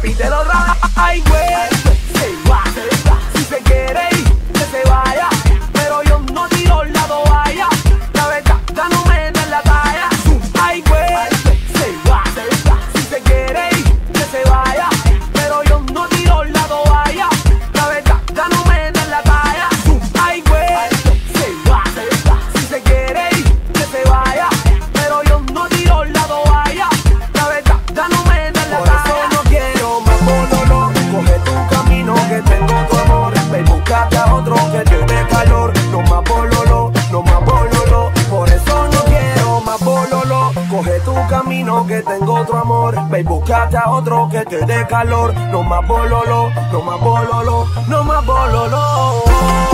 repítelo otra vez. Ay, güey, se va. Si se quiere ir, que se vaya. Pero yo no tiro la toalla. La verdad, ya no me den la talla. Ay, güey, se va. Si se quiere ir, que se vaya. Pero yo no tiro la toalla. La verdad, ya no me den la talla. Ay, güey, se va. Si se quiere ir, que se vaya. Pero yo no tiro la toalla. La verdad, ya no me den la talla. Por eso no quiero más bololo. Coge tu camino que tengo tu amor. Ve y búscate a otro que te dé calor. No más bololo, no más bololo. Por eso no quiero más bololo. Coge tu camino que tengo otro amor. Ve y búscate a otro que te dé calor. No más bololo, no más bololo, no más bololo.